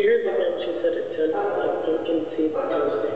years ago, she said it took like pumpkin seeds to